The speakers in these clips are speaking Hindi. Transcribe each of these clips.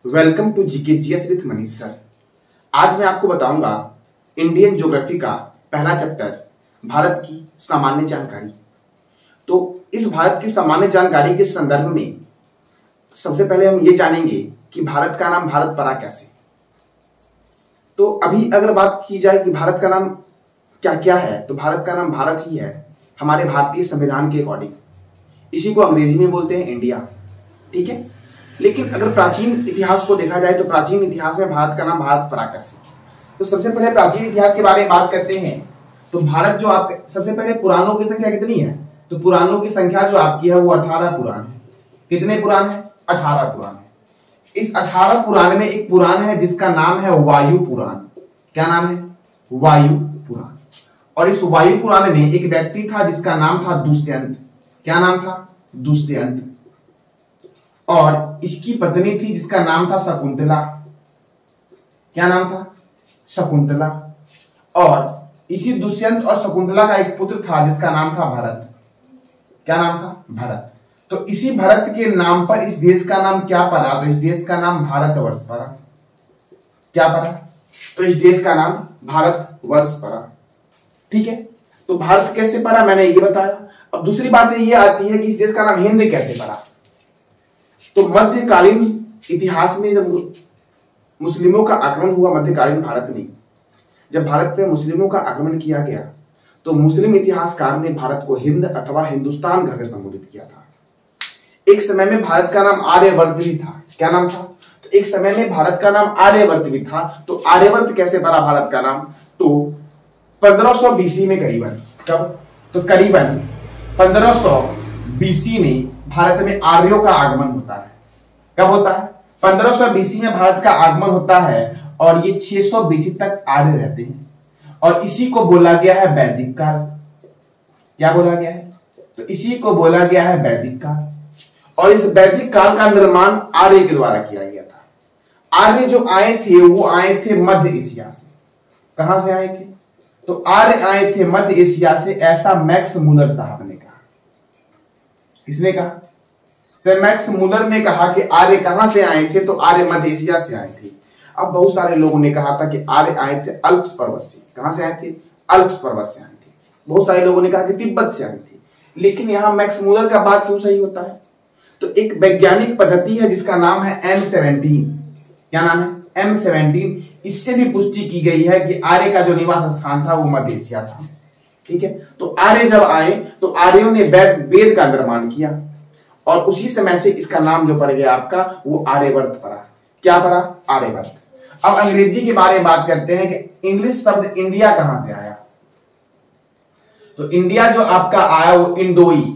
Welcome to GK GS with Manish sir. आज मैं आपको बताऊंगा इंडियन ज्योग्राफी का पहला चैप्टर भारत की सामान्य जानकारी। तो इस भारत की सामान्य जानकारी के संदर्भ में सबसे पहले हम ये जानेंगे कि भारत का नाम भारत पड़ा कैसे। तो अभी अगर बात की जाए कि भारत का नाम क्या क्या है, तो भारत का नाम भारत ही है हमारे भारतीय संविधान के अकॉर्डिंग। इसी को अंग्रेजी में बोलते हैं इंडिया, ठीक है। लेकिन अगर प्राचीन इतिहास को देखा जाए तो प्राचीन इतिहास में भारत का नाम भारत पड़ा कैसे। तो सबसे पहले प्राचीन इतिहास के बारे में बात करते हैं। तो भारत जो आप सबसे पहले पुराणों की संख्या कितनी है, तो पुराणों की संख्या जो आपकी है वो 18 पुराण है। कितने पुराण है? 18 पुराण है। इस 18 पुराण में एक पुराण है जिसका नाम है वायु पुराण। क्या नाम है? वायु पुराण। और इस वायु पुराण में एक व्यक्ति था जिसका नाम था दुष्यंत। क्या नाम था? दुष्यंत। और इसकी पत्नी थी जिसका नाम था शकुंतला। क्या नाम था? शकुंतला। और इसी दुष्यंत और शकुंतला का एक पुत्र था जिसका नाम था भरत। क्या नाम था? भरत। तो इसी भरत के नाम पर इस देश का नाम क्या पड़ा? तो इस देश का नाम भारतवर्ष पड़ा। क्या पड़ा? तो इस देश का नाम भारतवर्ष पड़ा, ठीक है। तो भारत कैसे पड़ा मैंने ये बताया। अब दूसरी बात ये आती है कि इस देश का नाम हिंद कैसे पड़ा। तो मध्यकालीन इतिहास में जब मुस्लिमों का आक्रमण हुआ मध्यकालीन भारत में, जब भारत पे मुस्लिमों का आक्रमण किया गया तो मुस्लिम इतिहासकार ने भारत को हिंद अथवा हिंदुस्तान कहकर संबोधित किया था। एक समय में भारत का नाम आर्यवर्त भी था। क्या नाम था? तो एक समय में भारत का नाम आर्यवर्त भी था। तो आर्यवर्त कैसे पड़ा भारत का नाम? तो 1500 बीसी में करीबन, कब? तो करीबन 1500 बीसी में भारत में आर्यों का आगमन होता है। कब होता है? 1500 बीसी में भारत का आगमन होता है और ये 600 बीसी तक आर्य रहते हैं और इसी को बोला गया है वैदिक काल। क्या बोला गया है? तो इसी को बोला गया है वैदिक काल। और इस वैदिक काल का निर्माण आर्य के द्वारा किया गया था। आर्य जो आए थे वो आए थे मध्य एशिया से। कहां से आए थे? तो आर्य आए थे मध्य एशिया से, ऐसा मैक्स मूलर साहब ने कहा। किसने कहा? तो मैक्स मूलर ने कहा कि आर्य कहां से आए थे, तो आर्य मध्य एशिया से आए थे। अब बहुत सारे लोगों ने कहा था कि आर्य आए थे अल्प्स पर्वत से। कहां से आए थे? अल्प्स पर्वत से आए थे। बहुत सारे लोगों ने कहा कि तिब्बत से आए थे। लेकिन यहां मैक्स मूलर का बात क्यों सही होता है? तो एक वैज्ञानिक पद्धति है जिसका नाम है M17। क्या नाम है? M17। इससे भी पुष्टि की गई है कि आर्य का जो निवास स्थान था वो मध्य एशिया था, ठीक है। तो आर्य जब आए तो आर्यों ने वेद का निर्माण किया और उसी समय से इसका नाम जो पड़ गया आपका वो आर्यवर्त पड़ा। क्या पड़ा? आर्यवर्त। अब अंग्रेजी के बारे में बात करते हैं कि इंग्लिश शब्द इंडिया कहां से आया। तो इंडिया जो आपका आया वो इंडोई,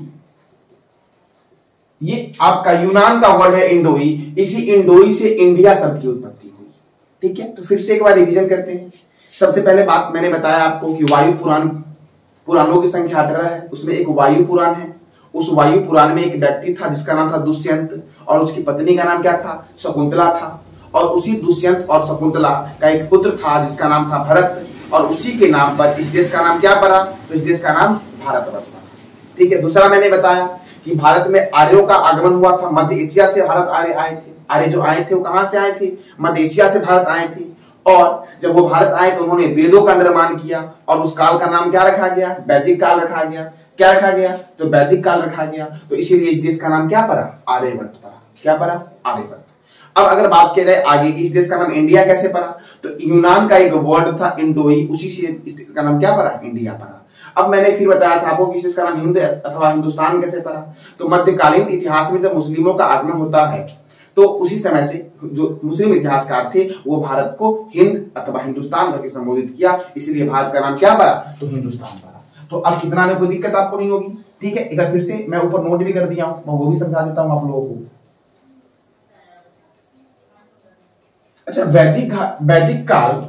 ये आपका यूनान का वर्ड है इंडोई। इसी इंडोई से इंडिया शब्द की उत्पत्ति हुई, ठीक है। तो फिर से एक बार रिवीजन करते हैं। सबसे पहले बात मैंने बताया आपको कि वायु पुराण, पुराणों की संख्या 18 है, उसमें एक वायु पुराण है। उस वायु पुराण में एक व्यक्ति था जिसका नाम था दुष्यंत और उसकी पत्नी का नाम क्या था? शकुंतला था। और उसी दुष्यंत और शकुंतला का एक पुत्र था जिसका नाम था भरत और उसी के नाम पर इस देश का नाम क्या पड़ा? तो इस देश का नाम भारतवर्ष पड़ा, ठीक है। दूसरा मैंने बताया कि भारत में आर्यों का आगमन हुआ था। मध्य एशिया से भारत आर्य आए थे। आर्य जो आए थे वो कहां से आए थे? मध्य एशिया से भारत आए थे। और जब वो भारत आए तो उन्होंने वेदों का निर्माण किया और उस काल का नाम क्या रखा गया? वैदिक काल रखा गया। क्या रखा गया? तो वैदिक काल रखा गया। तो इसीलिए इस देश का नाम क्या पड़ा? आर्यवर्त पड़ा। क्या पड़ा? आर्यवर्त। अब अगर बात की जाए आगे की इस देश का नाम इंडिया कैसे पड़ा, तो यूनान का एक वर्ड था इंडोई, उसी से इस देश का नाम क्या पड़ा? इंडिया पड़ा। अब मैंने फिर बताया था आपको कि इस देश का नाम हिंद अथवा हिंदुस्तान कैसे पड़ा। तो मध्यकालीन इतिहास में जब मुस्लिमों का आगमन होता है तो उसी समय से जो मुस्लिम इतिहासकार थे वो भारत को हिंद अथवा हिंदुस्तान करके संबोधित किया, इसलिए भारत का नाम क्या पड़ा? तो हिंदुस्तान पड़ा। तो अब कितना में कोई दिक्कत आपको नहीं होगी, ठीक है। एक बार फिर से मैं ऊपर नोट भी कर दिया हूं, मैं वो भी समझा देता हूं आप लोगों को। अच्छा, वैदिक काल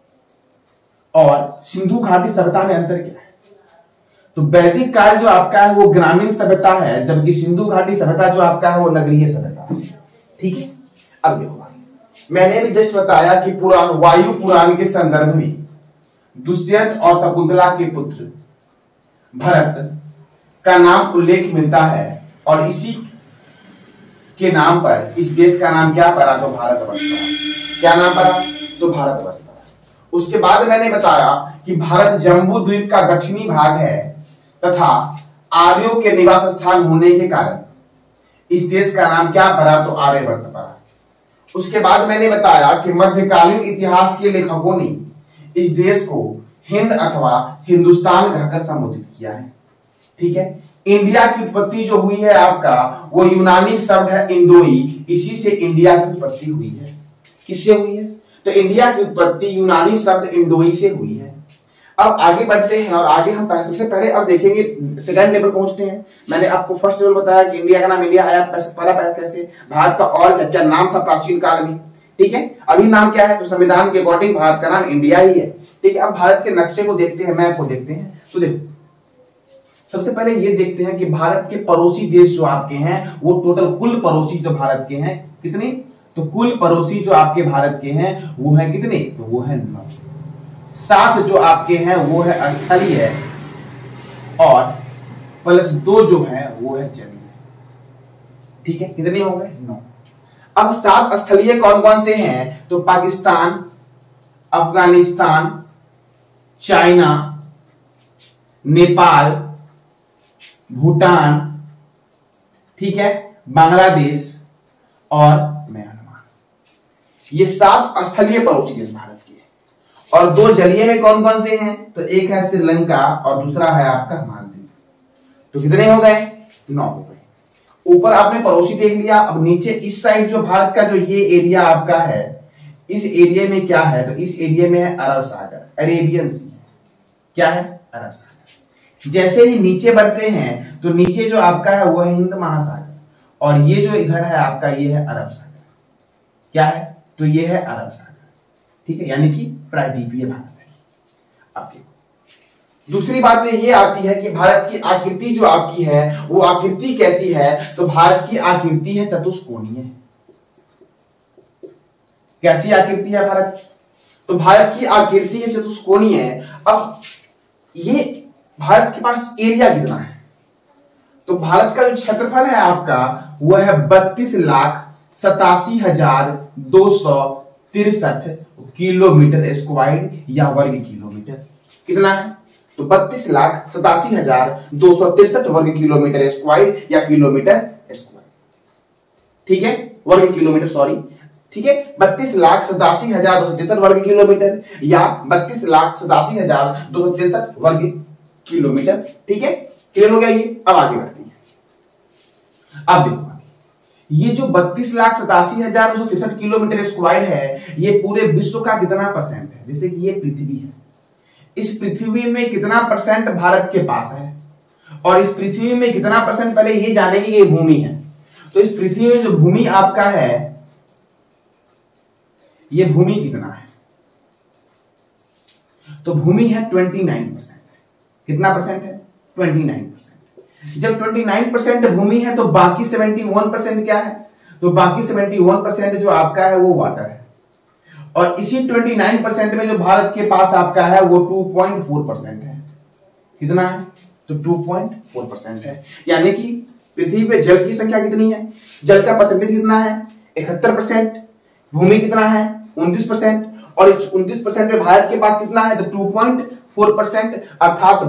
और सिंधु घाटी सभ्यता में अंतर क्या है? तो वैदिक काल जो आपका है वो ग्रामीण सभ्यता है, जबकि सिंधु घाटी सभ्यता जो आपका है वो नगरीय सभ्यता है, ठीक है। अब देखो मैंने भी जस्ट बताया कि पुराण वायु पुराण के संदर्भ में दुष्यंत और शकुंतला के पुत्र भरत का नाम उल्लेख मिलता है और इसी के नाम पर इस देश का नाम क्या पड़ा? तो भारतवर्ष पड़ा। क्या नाम पड़ा? तो भारतवर्ष पड़ा। उसके बाद मैंने बताया कि भारत जम्बू द्वीप का दक्षिणी भाग है तथा आर्यों के निवास स्थान होने के कारण इस देश का नाम क्या पड़ा? तो आर्यवर्त पड़ा। उसके बाद मैंने बताया कि मध्यकालीन इतिहास के लेखकों ने इस देश को हिंद अथवा हिंदुस्तान कहकर संबोधित किया है। ठीक है। इंडिया की उत्पत्ति जो हुई है आपका वो यूनानी शब्द है इंडोई, इसी से इंडिया की उत्पत्ति हुई है। किससे हुई है? तो इंडिया की उत्पत्ति यूनानी शब्द इंडोई से हुई है। अब आगे बढ़ते हैं और आगे हम सबसे पहले अब देखेंगे सेकंड लेवल पहुंचते हैं। मैंने आपको फर्स्ट लेवल बताया कि इंडिया का नाम इंडिया आया पहला कैसे, भारत का और क्या क्या नाम था प्राचीन काल में। ठीक है। अभी नाम क्या है? तो संविधान के अकॉर्डिंग भारत का नाम इंडिया ही है। ठीक है। अब भारत के नक्शे को देखते हैं, मैप को देखते हैं। तो देखो सबसे पहले ये देखते हैं कि भारत के पड़ोसी देश जो आपके हैं वो टोटल कुल पड़ोसी जो भारत के हैं कितने? तो कुल पड़ोसी जो आपके भारत के हैं वो है कितने? तो वो है 9। 7 जो आपके हैं वो है स्थलीय और +2 जो है वो है जमीन। ठीक है। कितने हो गए? 9। अब 7 स्थलीय कौन कौन से हैं? तो पाकिस्तान, अफगानिस्तान, चाइना, नेपाल, भूटान, ठीक है, बांग्लादेश और म्यांमार। ये 7 स्थलीय पड़ोसी देश भारत के हैं। और 2 जलीय में कौन कौन से हैं? तो एक है श्रीलंका और दूसरा है आपका मालदीव। तो कितने हो गए? 9 हो गए। ऊपर आपने पड़ोसी देख लिया। अब नीचे इस साइड जो भारत का जो ये एरिया आपका है, इस एरिया में क्या है? तो इस एरिया में है अरब सागर, अरेबियन सी। क्या है? अरब सागर। जैसे ही नीचे बढ़ते हैं तो नीचे जो आपका है वो है हिंद महासागर और ये जो इधर है आपका ये है अरब सागर। क्या है? तो ये है अरब सागर। ठीक है। यानी कि प्रायद्वीपीय भारत है। अब देखो दूसरी बात ये आती है कि भारत की आकृति जो आपकी है वो आकृति कैसी है? तो भारत की आकृति है चतुष्कोणीय। कैसी आकृति है भारत? तो भारत की आकृति है चतुष्कोणीय। अब ये भारत के पास एरिया कितना है? तो भारत का जो क्षेत्रफल है आपका वो है 32,87,263 किलोमीटर स्क्वायर या वर्ग किलोमीटर। कितना है? तो 32,87,263 वर्ग किलोमीटर स्क्वायर या किलोमीटर स्क्वायर। ठीक है। वर्ग किलोमीटर, सॉरी। ठीक है। 32,87,263 वर्ग किलोमीटर या 32,87,263 वर्ग किलोमीटर। ठीक है। क्लियर हो गया ये? अब आगे बढ़ते हैं। अब देखो ये जो 32,87,263 किलोमीटर स्क्वायर है ये पूरे विश्व का कितना परसेंट है? जैसे कि ये पृथ्वी है, इस पृथ्वी में कितना परसेंट भारत के पास है और इस पृथ्वी में कितना परसेंट, पहले ये जानेंगे कि ये भूमि है। तो इस पृथ्वी में जो भूमि आपका है ये भूमि कितना है? तो भूमि है 29%। कितना परसेंट है? 29%। जब 29% भूमि है तो बाकी 71% क्या है? तो बाकी 71% जो आपका है वो वाटर है और इसी 29% में जो भारत के पास आपका है वो 2.4% है। कितना है? तो 2.4% है। यानी कि पृथ्वी पे जल की संख्या कितनी है? जल का परसेंटेज कितना है? 71%। भूमि कितना है? 29%। और इस 29% में भारत के पास कितना है? तो 2.4% अर्थात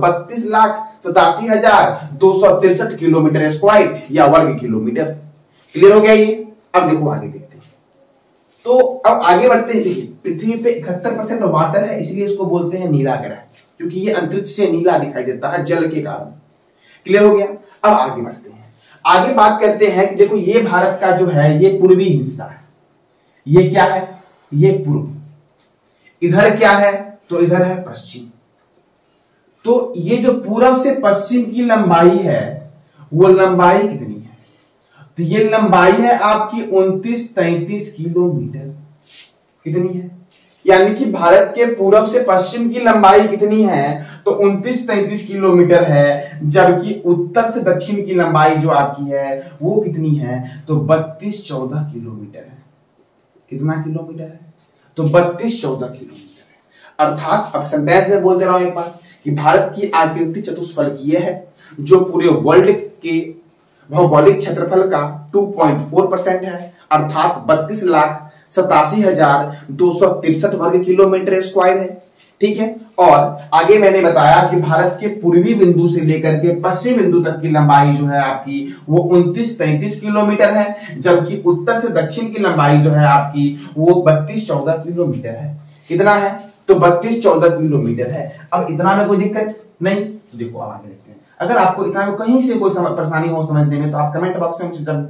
32,87,263 किलोमीटर स्क्वायर या वर्ग किलोमीटर। क्लियर हो गया ये? अब देखो आगे देखते हैं। तो अब आगे बढ़ते हैं। देखिए पृथ्वी पे 71% वाटर है, इसलिए इसको बोलते हैं नीला ग्रह, क्योंकि ये अंतरिक्ष से नीला दिखाई देता है जल के कारण। क्लियर हो गया? अब आगे बढ़ते हैं। आगे बात करते हैं कि देखो ये भारत का जो है ये पूर्वी हिस्सा है। ये क्या है? ये पूर्व। इधर क्या है? तो इधर है पश्चिम। तो ये जो पूर्व से पश्चिम की लंबाई है वो लंबाई कितनी है? तो ये लंबाई है आपकी 29-33 किलोमीटर। कितनी है? यानी कि भारत के पूर्व से पश्चिम की लंबाई कितनी है? तो 29-33 किलोमीटर है, जबकि उत्तर से दक्षिण की लंबाई जो आपकी है वो कितनी है? तो 32-14 किलोमीटर है। कितना किलोमीटर है? तो 32-14 किलोमीटर है। अर्थात अब सेंटेंस में बोल दे रहा हूं एक बार कि भारत की आकृति चतुष्फलकीय है जो पूरे वर्ल्ड के भौगोलिक क्षेत्रफल का 2.4% है, अर्थात 32,87,263 वर्ग किलोमीटर स्क्वायर है। ठीक है, और आगे मैंने बताया कि भारत के पूर्वी बिंदु से लेकर के पश्चिम बिंदु तक की लंबाई जो है आपकी वो 29-33 किलोमीटर है, जबकि उत्तर से दक्षिण की लंबाई जो है आपकी वो 32-14 किलोमीटर है। कितना है? तो 32-14 किलोमीटर है। अब इतना में कोई दिक्कत नहीं। तो देखो आगे देखते हैं। अगर आपको इतना में कहीं से कोई परेशानी हो समझने में, तो आप कमेंट बॉक्स में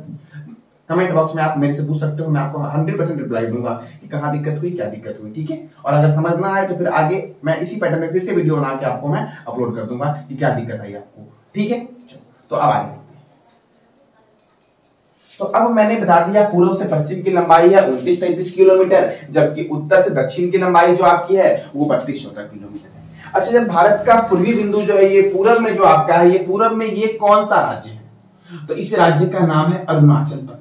आप मेरे से पूछ सकते हो, मैं आपको 100% रिप्लाई दूंगा कि कहाँ दिक्कत हुई, क्या दिक्कत हुई। ठीक है, और अगर समझना आए तो फिर आगे मैं इसी पैटर्न में फिर से वीडियो बना के आपको मैं अपलोड कर दूंगा कि क्या दिक्कत आई आपको। ठीक है, तो अब आगे। तो अब मैंने बता दिया पूर्व से पश्चिम की लंबाई है 29-33 किलोमीटर, जबकि उत्तर से दक्षिण की लंबाई जो आपकी है वो 32-14 किलोमीटर है। अच्छा, जब भारत का पूर्वी बिंदु जो है ये पूरब में जो आपका है, ये पूरब में ये कौन सा राज्य है? तो इस राज्य का नाम है अरुणाचल प्रदेश।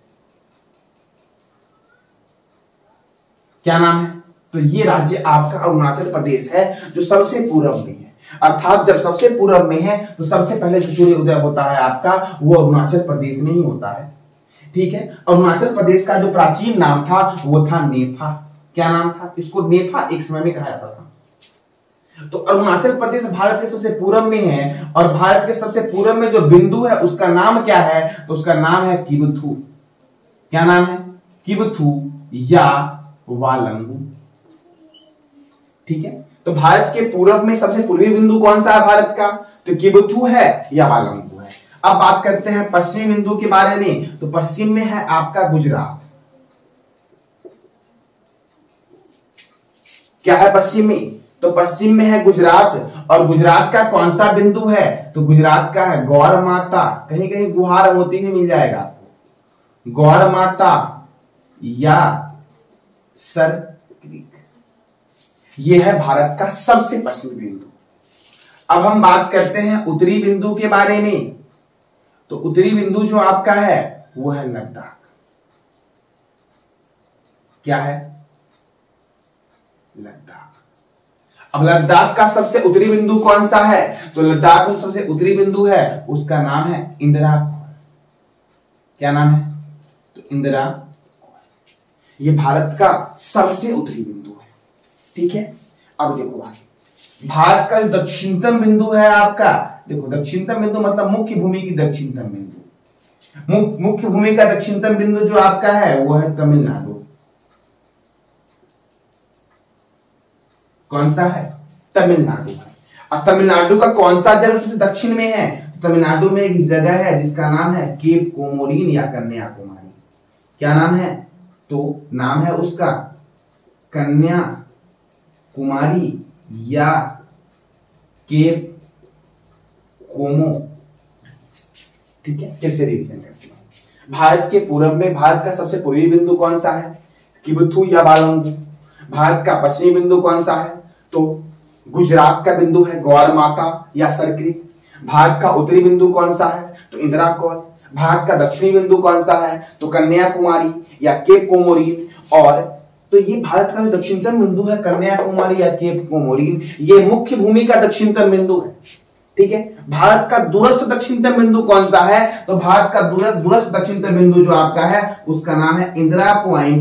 क्या नाम है? तो ये राज्य आपका अरुणाचल प्रदेश है, जो सबसे पूरब में है। अर्थात जब सबसे पूरब में है तो सबसे पहले जो सूर्य उदय होता है आपका वो अरुणाचल प्रदेश में ही होता है। ठीक है, अरुणाचल प्रदेश का जो प्राचीन नाम था वो था नेफा। क्या नाम था? इसको नेफा एक समय में कहा जाता था। तो अरुणाचल प्रदेश भारत के सबसे पूरब में है, और भारत के सबसे पूरब में जो बिंदु है उसका नाम क्या है? तो उसका नाम है किबथू। क्या नाम है? किबथू या वालंगू। ठीक है, तो भारत के पूरब में सबसे पूर्वी बिंदु कौन सा है भारत का? तो किबथू है या वालंगू है। अब बात करते हैं पश्चिमी बिंदु के बारे में। तो पश्चिम में है आपका गुजरात। क्या है पश्चिम में? तो पश्चिम में है गुजरात, और गुजरात का कौन सा बिंदु है? तो गुजरात का है गौर माता। कहीं कहीं गुहार मोती में मिल जाएगा आपको, गौर माता या सर क्रीक। यह है भारत का सबसे पश्चिमी बिंदु। अब हम बात करते हैं उत्तरी बिंदु के बारे में। तो उत्तरी बिंदु जो आपका है वो है लद्दाख। क्या है? लद्दाख। अब लद्दाख का सबसे उत्तरी बिंदु कौन सा है? तो लद्दाख में सबसे उत्तरी बिंदु है उसका नाम है इंदिरा। क्या नाम है? तो इंदिरा। ये भारत का सबसे उत्तरी बिंदु है। ठीक है, अब देखो आगे। भारत का दक्षिणतम बिंदु है आपका, देखो दक्षिणतम बिंदु मतलब मुख्य भूमि की दक्षिणतम बिंदु। मुख्य भूमि का दक्षिणतम बिंदु जो आपका है वो है तमिलनाडु। कौन सा है? तमिलनाडु है। और तमिलनाडु का कौन सा जगह सबसे दक्षिण में है? तमिलनाडु में एक जगह है जिसका नाम है केप कोमोरिन या कन्याकुमारी। क्या नाम है? तो नाम है उसका कन्याकुमारी या केप कोमो। ठीक है, फिर से रिवीजन करते हैं। भारत के पूर्व में भारत का सबसे पूर्वी बिंदु कौन सा है? किबथू या वालंगू। भारत का पश्चिमी बिंदु कौन सा है? तो गुजरात का बिंदु है गौर माता या सरक्रीक। भारत का उत्तरी बिंदु कौन सा है? तो इंदिरा कौल। भारत का दक्षिणी बिंदु कौन सा है? तो कन्याकुमारी या केप कोमोरिन। और तो ये भारत का जो दक्षिणतम बिंदु है कन्याकुमारी या केप कोमोरिन, ये मुख्य भूमि का दक्षिणतम बिंदु है। ठीक है, भारत का दूरस्थ दक्षिणतम बिंदु कौन सा है? तो भारत का दूरस्थ दक्षिणतम बिंदु जो आपका है उसका नाम है इंदिरा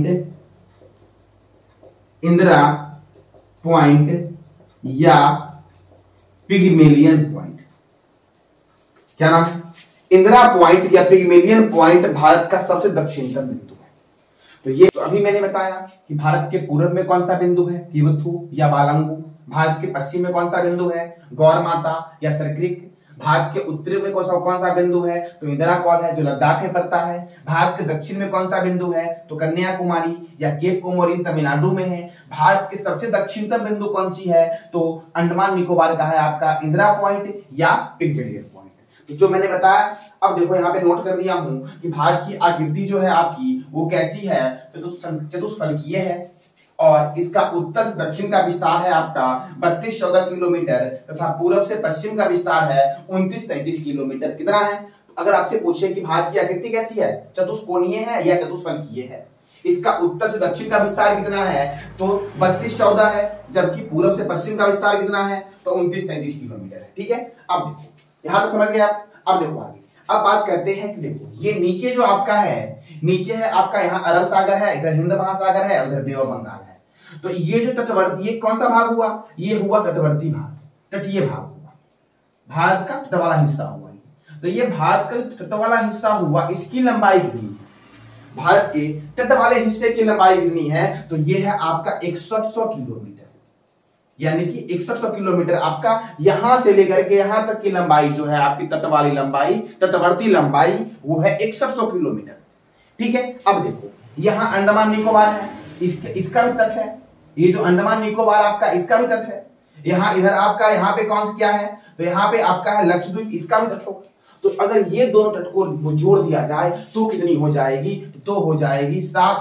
पॉइंट या पिगमेलियन पॉइंट। क्या नाम है? इंदिरा पॉइंट या पिगमेलियन पॉइंट भारत का सबसे दक्षिणतम बिंदु है। तो ये तो अभी मैंने बताया कि भारत के पूर्व में कौन सा बिंदु है? किबथू या वालंगू। भारत के पश्चिम में कौन सा बिंदु है? गौर माता या सरक्रीक। भारत के उत्तरी में कौन सा बिंदु है? तो इंदिरा कौल है जो लद्दाख में पड़ता है। भारत के दक्षिण में कौन सा बिंदु है? तो कन्याकुमारी या केप कोमोरिन तमिलनाडु में है। भारत के सबसे दक्षिणतम बिंदु कौन सी है? तो अंडमान निकोबार का है आपका इंदिरा पॉइंट या पिगमेलियन पॉइंट। तो जो मैंने बताया, अब देखो यहाँ पे नोट कर लिया हूं कि भारत की आकृति जो है आपकी वो कैसी है? चतुष्फलकीय है, और इसका उत्तर से दक्षिण का विस्तार है आपका 32-14 किलोमीटर तथा पूर्व से पश्चिम का विस्तार है 29-33 किलोमीटर। कितना है? अगर आपसे पूछे कि भारत की आकृति कैसी है, चतुष्कोणीय है या चतुष्फलकीय है, इसका उत्तर से दक्षिण का विस्तार कितना है? तो 32-14 है, जबकि पूर्व से पश्चिम का विस्तार कितना है? तो 29-33 किलोमीटर है। ठीक है, अब यहां तक समझ गए आप। अब देखो आगे, अब बात करते हैं कि देखो ये नीचे जो आपका है, नीचे है आपका यहाँ अरब सागर है, इधर हिंद महासागर है, उधर बे ऑफ बंगाल है। तो ये जो तटवर्ती, ये कौन सा भाग हुआ, ये हुआ तटवर्ती भाग, तटीय भाग हुआ, भारत का तट वाला हिस्सा हुआ। तो ये भारत का तट वाला हिस्सा हुआ, इसकी लंबाई कितनी है, भारत के तट वाले हिस्से की लंबाई कितनी है, तो ये है आपका 6100 किलोमीटर। यानी कि 6100 किलोमीटर आपका यहां से लेकर के यहां तक की लंबाई जो है आपकी तट वाली लंबाई, तटवर्ती लंबाई, वो है 6100 किलोमीटर। ठीक है। अब देखो यहां अंडमान निकोबार है, इसका भी तट है, ये जो अंडमान निकोबार आपका इसका भी तट है। यहाँ इधर आपका यहाँ पे कौन सा क्या है, तो यहाँ पे आपका है लक्षद्वीप, इसका भी तट होगा। तो अगर ये दोनों तट को जोड़ दिया जाए तो कितनी हो जाएगी, तो हो जाएगी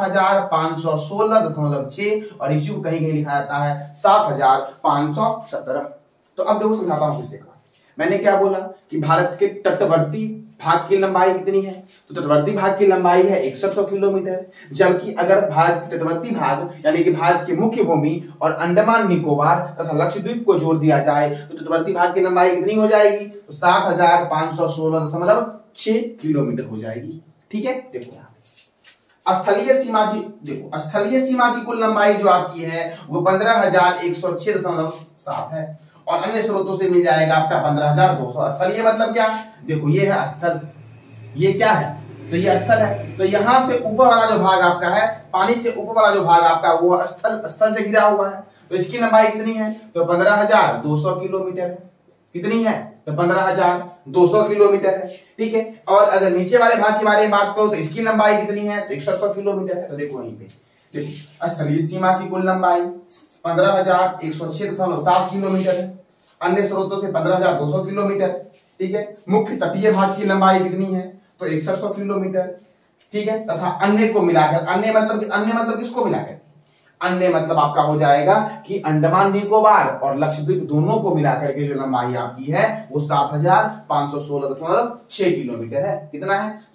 7516.6 और इसी को कहीं कहीं लिखा जाता है 7517। तो अब देखो समझाता हूं फिर से। मैंने क्या बोला कि भारत के तटवर्ती भाग की लंबाई कितनी है, तो तटवर्ती भाग की लंबाई है 6100 किलोमीटर। जबकि अगर भारत के तटवर्ती भाग यानी कि भारत की मुख्य भूमि और अंडमान निकोबार तथा लक्षद्वीप को जोड़ दिया जाए तो तटवर्ती भाग की लंबाई कितनी हो जाएगी, तो 7516.6 किलोमीटर हो जाएगी। ठीक है। देखो स्थलीय सीमा की, देखो स्थलीय सीमा की कुल लंबाई जो आपकी है वो 15,106.7 है और अन्य स्रोतों से मिल जाएगा आपका 15,200। स्थलीय मतलब क्या, देखो ये है स्थल, ये क्या है, तो ये स्थल है। तो यहां से ऊपर वाला जो भाग आपका है, पानी से ऊपर वाला जो भाग आपका वो स्थल से घिरा हुआ है। तो इसकी लंबाई कितनी है, तो 15,200 किलोमीटर है। कितनी है, तो 15,200 किलोमीटर है। ठीक है। और अगर नीचे वाले भाग के बारे में बात करो तो इसकी लंबाई कितनी है, तो 6100 किलोमीटर है। तो देखो वहीं पे देखो स्थलीय सीमा की कुल लंबाई 15,106.7 किलोमीटर है, अन्य स्रोतों से 15,200 किलोमीटर। ठीक है। मुख्य तटीय भाग की लंबाई कितनी है, तो 6100 किलोमीटर। ठीक है। तथा अन्य को मिलाकर, अन्य मतलब किसको मिलाकर, अन्य मतलब आपका हो जाएगा कि अंडमान निकोबार और लक्षद्वीप दोनों को मिलाकर के जो लंबाई आपकी है वो 7516.6 किलोमीटर है। कितना है, तो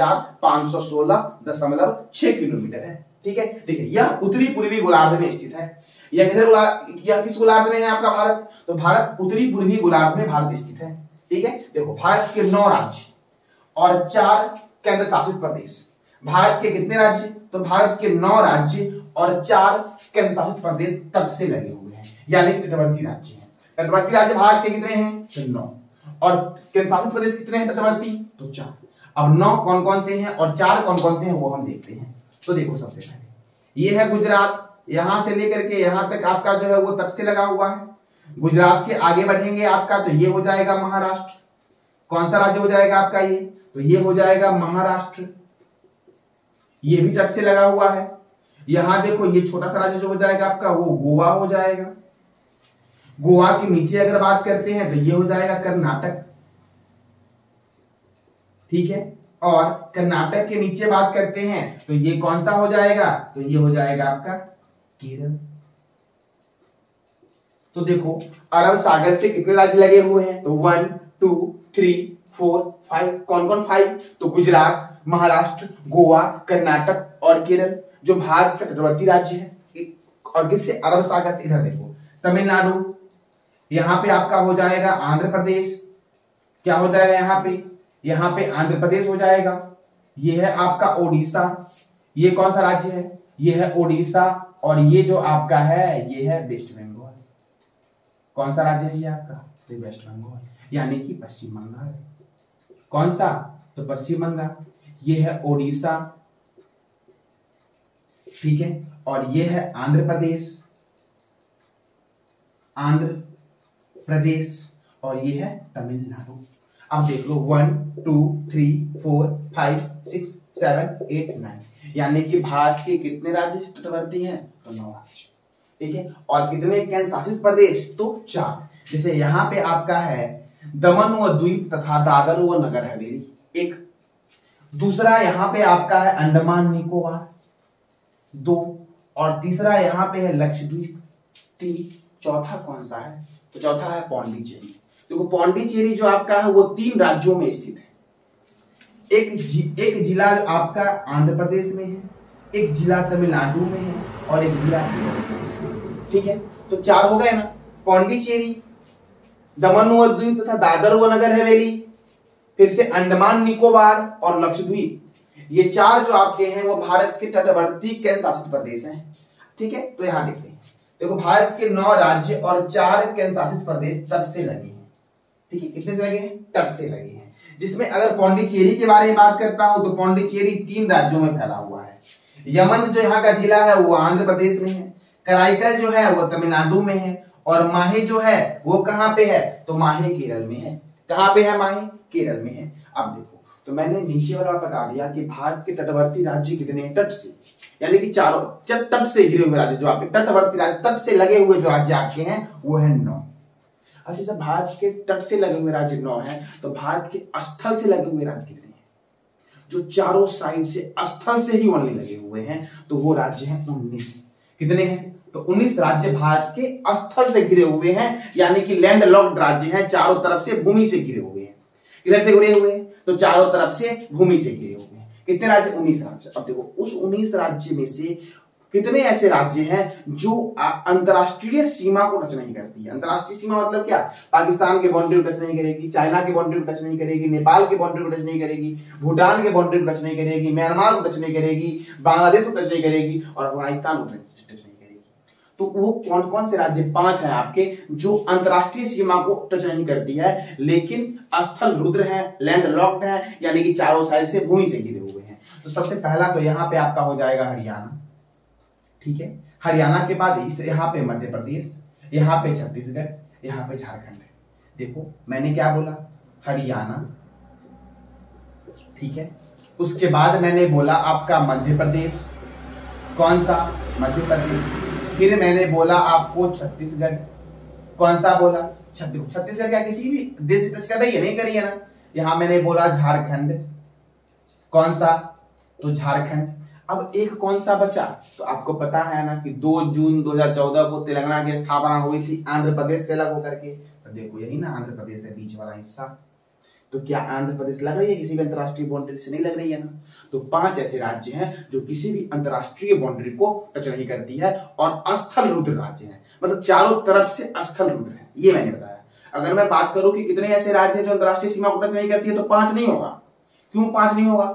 7516.6 किलोमीटर है। ठीक है। देखिए यह उत्तरी पूर्वी गोलार्ध में स्थित है। यह किस गोलार्ध में है आपका भारत, तो भारत उत्तरी पूर्वी गोलार्ध में भारत स्थित है। ठीक है। देखो भारत के 9 राज्य और 4 केंद्र शासित प्रदेश। भारत के कितने राज्य, तो भारत के 9 राज्य और 4 केंद्र शासित प्रदेश तट से लगे हुए हैं, यानी तटवर्ती राज्य हैं। तटवर्ती राज्य भारत के कितने हैं, तो 9 और केंद्र शासित प्रदेश कितने हैं तटवर्ती, तो 4। अब 9 कौन कौन से हैं और 4 कौन कौन से हैं वो हम देखते हैं। तो देखो सबसे पहले ये है गुजरात, यहां से लेकर के यहां तक आपका जो है वो तट से लगा हुआ है। गुजरात के आगे बढ़ेंगे आपका तो ये हो जाएगा महाराष्ट्र। कौन सा राज्य हो जाएगा आपका ये, तो ये हो जाएगा महाराष्ट्र, ये भी तट से लगा हुआ है। यहां देखो ये छोटा सा राज्य जो हो जाएगा आपका वो गोवा हो जाएगा। गोवा के नीचे अगर बात करते हैं तो ये हो जाएगा कर्नाटक। ठीक है। और कर्नाटक के नीचे बात करते हैं तो ये कौन सा हो जाएगा, तो ये हो जाएगा आपका केरल। तो देखो अरब सागर से कितने राज्य लगे हुए हैं, तो 1 2 3 4 5। कौन कौन 5, तो गुजरात, महाराष्ट्र, गोवा, कर्नाटक और केरल जो भारत के तटवर्ती राज्य है। और किससे, अरब सागर से। इधर देखो तमिलनाडु, यहां पे आपका हो जाएगा आंध्र प्रदेश। क्या हो जाएगा यहाँ पे आंध्र प्रदेश हो जाएगा। ये है आपका ओडिशा, ये कौन सा राज्य है, ये है ओडिशा। और ये जो आपका है ये है वेस्ट बंगाल। कौन सा राज्य है ये आपका, तो वेस्ट बंगाल यानी कि पश्चिम बंगाल। कौन सा, तो पश्चिम बंगाल। ये है ओडिशा। ठीक है। और ये है आंध्र प्रदेश और ये है तमिलनाडु। अब देख लो 1 2 3 4 5 6 7 8 9, यानी कि भारत के कितने राज्य तटवर्ती हैं, तो 9 राज्य। ठीक है। और कितने केंद्र शासित प्रदेश, तो 4। जैसे यहाँ पे आपका है दमन व द्वीप तथा दादर व नगर हवेली एक। दूसरा यहाँ पे आपका है अंडमान निकोबार 2 और तीसरा यहाँ पे है लक्षद्वीप 3। चौथा कौन सा है, तो चौथा है पौंडीचेरी। देखो पौंडीचेरी जो आपका है वो 3 राज्यों में स्थित है। एक जिला आपका आंध्र प्रदेश में है, एक जिला तमिलनाडु में है और एक जिला। ठीक है। तो 4 हो गए ना, पौंडीचेरी, दमन व द्वीप तथा दादर व नगर हवेली, फिर से अंडमान निकोबार और लक्षद्वीप, ये चार जो आपके हैं वो भारत के तटवर्ती केंद्र शासित प्रदेश हैं। ठीक है, तो यहां देखते हैं, देखो भारत के 9 राज्य और 4 केंद्र शासित प्रदेश तट से लगे हैं। ठीक है, कितने से लगे हैं? तट से लगे हैं। जिसमें अगर पौंडीचेरी के बारे में बात करता हूं तो पौंडीचेरी 3 राज्यों में फैला हुआ है। यमन जो यहाँ का जिला है वो आंध्र प्रदेश में है, कराईकल जो है वो तमिलनाडु में है, और माहे जो है वो कहां पे है? तो माहे केरल में है। कहां पे है? माहे केरल में है। अब देखो, तो मैंने नीचे वाला बता दिया कि भारत के तटवर्ती राज्य कितने हैं? तट से, यानी कि चारों तट से घिरे हुए राज्य, जो आपके तटवर्ती राज्य, तट से लगे हुए जो राज्य आपके हैं वो है 9। अच्छा, जब भारत के तट से लगे हुए राज्य 9 हैं, तो भारत के स्थल से लगे हुए राज्य कितने हैं? जो चारों साइड से स्थल से ही ओनली लगे हुए हैं, तो वो राज्य हैं 19। कितने हैं? तो 19 राज्य भारत के स्थल से घिरे हुए हैं, यानी कि लैंड लॉक्ड राज्य हैं, चारों तरफ से भूमि से घिरे हुए हैं। किधर से घिरे हुए हैं? तो चारों तरफ से भूमि से घिरे हुए हैं। कितने राज्य? 19 राज्य। अब देखो, उस 19 राज्य में से कितने ऐसे राज्य हैं जो अंतरराष्ट्रीय सीमा को टच नहीं करती है? अंतरराष्ट्रीय सीमा मतलब क्या? पाकिस्तान के बाउंड्री को टच नहीं करेगी, चाइना के बाउंड्री को टच नहीं करेगी, नेपाल के बाउंड्री को टच नहीं करेगी, भूटान के बाउंड्री को टच नहीं करेगी, म्यांमार को टच नहीं करेगी, बांग्लादेश को टच नहीं करेगी, और अफगानिस्तान को टच नहीं करेगी। तो वो कौन कौन से राज्य? 5 हैं आपके, जो अंतरराष्ट्रीय सीमा को टच नहीं करती है, लेकिन स्थल रुद्र है, लैंड लॉक्ड है, यानी कि चारों साइड से भूमि से घिरे हुए हैं। तो सबसे पहला तो यहाँ पे आपका हो जाएगा हरियाणा। ठीक है, हरियाणा के बाद यहाँ पे मध्य प्रदेश, यहाँ पे छत्तीसगढ़, यहाँ पे झारखंड है। देखो मैंने क्या बोला? हरियाणा। ठीक है, उसके बाद मैंने बोला आपका मध्य प्रदेश। कौन सा? मध्य प्रदेश। फिर मैंने बोला आपको छत्तीसगढ़। कौन सा बोला? छत्तीसगढ़ क्या किसी भी देश से टच कर रही है? नहीं करी है ना। यहां मैंने बोला झारखंड। कौन सा? तो झारखंड। अब एक कौन सा बचा? तो आपको पता है ना कि 2 जून 2014 को तेलंगाना की स्थापना हुई थी आंध्र प्रदेश से अलग होकर के। तो देखो यही ना आंध्र प्रदेश है, बीच वाला हिस्सा। तो क्या आंध्र प्रदेश लग रही है किसी भी अंतरराष्ट्रीय बाउंड्री से? नहीं लग रही है ना। तो 5 ऐसे राज्य हैं जो किसी भी अंतरराष्ट्रीय बाउंड्री को टच नहीं करती है, और स्थल रुद्र राज्य हैं, मतलब चारों तरफ से स्थल रुद्र है। ये मैंने बताया। अगर मैं बात करूं कि कितने ऐसे राज्य हैं जो अंतरराष्ट्रीय सीमा को टच नहीं करती है, तो 5 नहीं होगा। क्यों 5 नहीं होगा?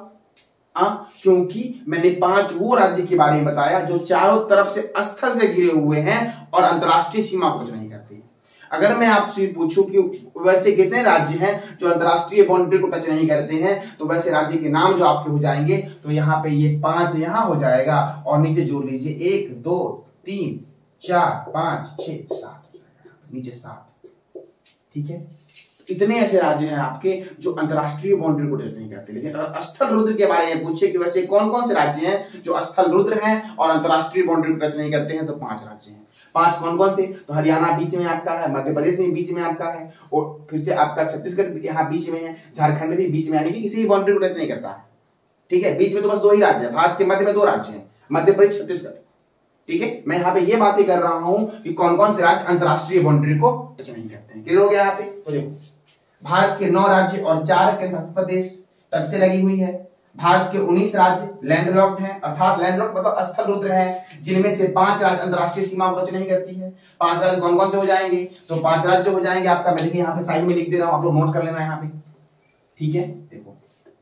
क्योंकि मैंने 5 वो राज्य के बारे में बताया जो चारों तरफ से स्थल से घिरे हुए हैं और अंतरराष्ट्रीय सीमा को टच नहीं करते। अगर मैं आपसे पूछूं कि वैसे कितने राज्य हैं जो अंतरराष्ट्रीय बाउंड्री को टच नहीं करते हैं, तो वैसे राज्य के नाम जो आपके हो जाएंगे, तो यहाँ पे ये 5 यहाँ हो जाएगा, और नीचे जोड़ लीजिए 1 2 3 4 5 6 7, नीचे 7। ठीक है, इतने ऐसे राज्य हैं आपके जो अंतरराष्ट्रीय बाउंड्री को टच नहीं करते। लेकिन अगर स्थल रुद्र के बारे में पूछे कि वैसे कौन कौन से राज्य हैं जो स्थल रुद्र हैं और अंतरराष्ट्रीय बाउंड्री को टच नहीं करते हैं, तो 5 राज्य हैं। 5 कौन कौन से? तो हरियाणा बीच में आपका है, मध्य प्रदेश भी बीच में आपका है, और फिर से आपका छत्तीसगढ़ यहाँ बीच में है, झारखंड भी बीच में, यानी कि किसी भी बाउंड्री को टच नहीं करता है। ठीक है, बीच में तो बस 2 ही राज्य है, भारत के मध्य में 2 राज्य हैं, मध्य प्रदेश, छत्तीसगढ़। ठीक है, मैं यहाँ पे ये बातें कर रहा हूं कि कौन कौन से राज्य अंतरराष्ट्रीय बाउंड्री को टच नहीं करते हैं। क्लियर हो गया यहाँ पे? तो देखो, भारत के 9 राज्य और 4 केंद्र शासित प्रदेश तट से लगी हुई है। भारत के 19 राज्य लैंडलॉक्ड हैं, अर्थात लैंडलॉक्ड मतलब स्थल रुद्र हैं, जिनमें से 5 राज्य अंतरराष्ट्रीय सीमा को टच नहीं करती है। 5 राज्य कौन कौन से हो जाएंगे? तो 5 राज्य हो जाएंगे आपका, मैं देखिए यहाँ पे साइड में लिख दे रहा हूँ, आप लोग नोट कर लेना यहाँ पे। ठीक है, देखो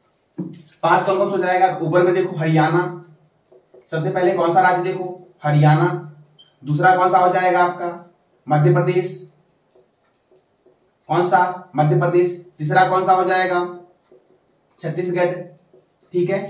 5 कौन कौन से हो जाएगा? ऊपर में देखो हरियाणा, सबसे पहले कौन सा राज्य? देखो हरियाणा। दूसरा कौन सा हो जाएगा आपका? मध्य प्रदेश। कौन सा? मध्य प्रदेश। तीसरा कौन सा हो जाएगा? छत्तीसगढ़। ठीक है,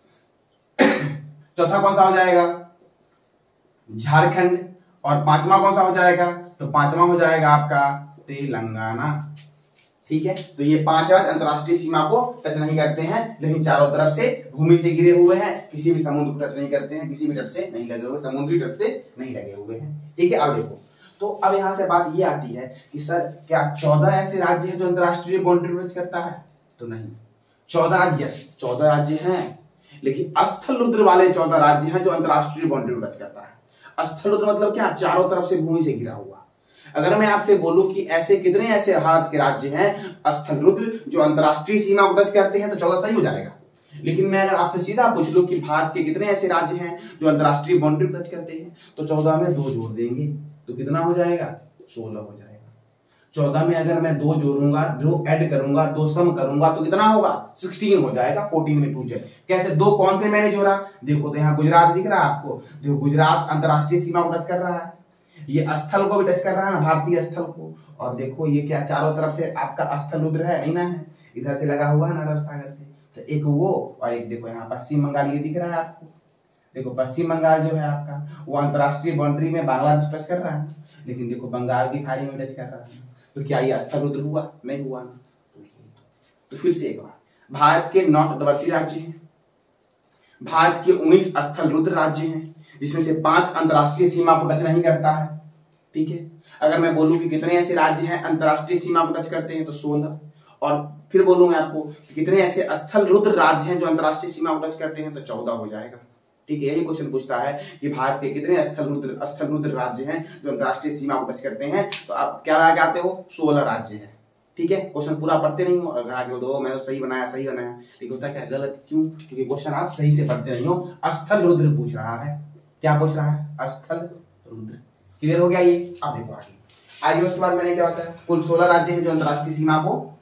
चौथा कौन सा हो जाएगा? झारखंड। और 5वां कौन सा हो जाएगा? तो 5वां हो जाएगा आपका तेलंगाना। ठीक है, तो ये 5 राज्य अंतरराष्ट्रीय सीमा को टच नहीं करते हैं, लेकिन चारों तरफ से भूमि से घिरे हुए हैं, किसी भी समुद्र को टच नहीं करते हैं, किसी भी तट से नहीं लगे हुए, समुद्री तट से नहीं लगे हुए हैं। ठीक है, अब देखो, तो अब यहां से बात ये आती है कि सर क्या 14 ऐसे राज्य हैं जो अंतरराष्ट्रीय बाउंड्री को टच करता है? तो नहीं, 14 राज्य, यस 14 राज्य हैं, लेकिन स्थल रुद्र वाले 14 राज्य हैं जो अंतरराष्ट्रीय बाउंड्री को टच करता है। स्थल रुद्र मतलब क्या? चारों तरफ से भूमि से घिरा हुआ। अगर मैं आपसे बोलूं कि ऐसे कितने ऐसे भारत के राज्य हैं स्थल रुद्र जो अंतरराष्ट्रीय सीमा को टच करते हैं, तो 14 सही हो जाएगा। लेकिन मैं अगर आपसे सीधा पूछ लूं कि भारत के कितने ऐसे राज्य हैं जो अंतरराष्ट्रीय बाउंड्री को टच करते हैं, तो 14 में 2 जोड़ देंगे तो कितना हो जाएगा? 16 हो जाएगा। 14 में अगर मैं 2 जोड़ूंगा, 2 ऐड करूंगा, 2 सम करूंगा तो कितना होगा? 16 हो जाएगा। 14 में 2 जाए कैसे? 2 कौन से मैंने जोड़ा? देखो तो यहाँ गुजरात दिख रहा है आपको, जो गुजरात अंतरराष्ट्रीय सीमा को टच कर रहा है, ये स्थल को भी टच कर रहा है, भारतीय स्थल को। और देखो ये क्या चारों तरफ से आपका स्थल रुद्र है, नहीं ना है, इधर से लगा हुआ है ना अरब सागर से। तो एक वो और एक देखो यहाँ पश्चिम बंगाल, ये दिख रहा है आपको। देखो पश्चिम बंगाल जो है आपका वो अंतरराष्ट्रीय बाउंड्री में बांग्लादेश टच कर रहा है, लेकिन देखो बंगाल की खाड़ी में टच कर रहा है। तो क्या ये स्थल रुद्र हुआ? नहीं हुआ ना। तो फिर से एक बार, भारत के 9 तटवर्ती राज्य हैं, भारत के 19 स्थल रुद्र राज्य हैं, जिसमें से 5 अंतरराष्ट्रीय सीमा को टच नहीं करता है। ठीक है, अगर मैं बोलूं कि कितने ऐसे राज्य हैं अंतरराष्ट्रीय सीमा को टच करते हैं तो 16, और फिर बोलूं मैं आपको कि कितने ऐसे स्थल रुद्र राज्य हैं जो अंतरराष्ट्रीय सीमा को टच करते हैं तो 14 हो जाएगा। ठीक है, यही क्वेश्चन पूछता है कि भारत के कितने स्थल रुद्र राज्य हैं जो अंतरराष्ट्रीय सीमा को टच करते हैं, तो आप क्या लगाते हो? 16 राज्य हैं। ठीक है, क्वेश्चन पूरा पढ़ते नहीं हो, अगर आगे दो मैं तो सही बनाया, लेकिन होता क्या गलत, क्यों? क्योंकि क्वेश्चन आप सही से पढ़ते नहीं हो। स्थल रुद्र पूछ रहा है, क्या पूछ रहा है? स्थल रुद्र। क्लियर हो गया ये? आप देखो आगे उसके बाद मैंने क्या बताया, कुल 16 राज्य हैं जो अंतरराष्ट्रीय सीमा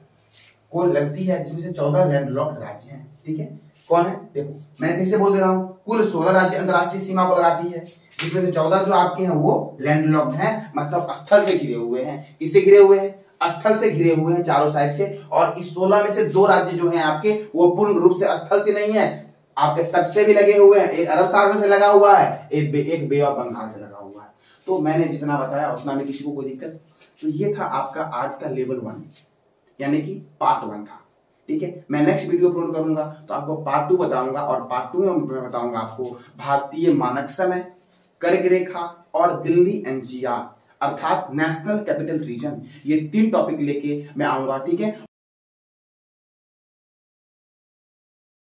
को लगती है, जिसमें से 14 लैंडलॉक्ड राज्य हैं। ठीक है, कौन है? देखो मैं फिर से बोल दे रहा हूँ, कुल 16 राज्य अंतरराष्ट्रीय सीमा को लगाती है, जिसमें से 14 जो आपके हैं वो लैंडलॉक्ड हैं, मतलब स्थल से घिरे हुए हैं। किससे घिरे हुए हैं? स्थल से घिरे हुए हैं चारों साइड से। और इस 16 में से 2 राज्य जो हैं आपके वो पूर्ण रूप से स्थल से नहीं है, आपके तट से भी लगे हुए हैं। एक अरब सागर से लगा हुआ है, एक बे ऑफ बंगाल से लगा हुआ है। तो मैंने जितना बताया उतना में किसी को कोई दिक्कत? तो ये था आपका आज का लेवल 1 यानी कि पार्ट 1 था। ठीक है, मैं नेक्स्ट वीडियो अपलोड करूंगा तो आपको पार्ट 2 बताऊंगा, और पार्ट 2 में मैं बताऊंगा आपको भारतीय मानक समय, कर्क रेखा और दिल्ली एनसीआर अर्थात नेशनल कैपिटल रीजन। ये 3 टॉपिक लेके मैं आऊंगा। ठीक है,